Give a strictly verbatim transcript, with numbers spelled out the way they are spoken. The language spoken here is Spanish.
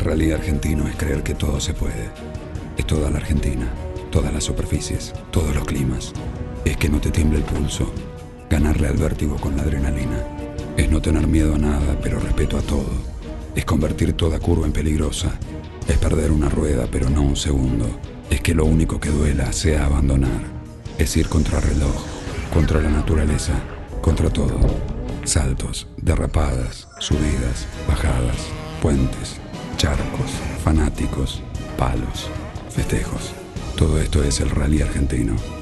rally argentino es creer que todo se puede. Es toda la Argentina, todas las superficies, todos los climas. Es que no te tiemble el pulso, ganarle al vértigo con la adrenalina. Es no tener miedo a nada, pero respeto a todo. Es convertir toda curva en peligrosa. Es perder una rueda, pero no un segundo. Es que lo único que duela sea abandonar. Es ir contra reloj, contra la naturaleza, contra todo. Saltos, derrapadas, subidas, bajadas, puentes, charcos, fanáticos, palos, festejos. Todo esto es el rally argentino.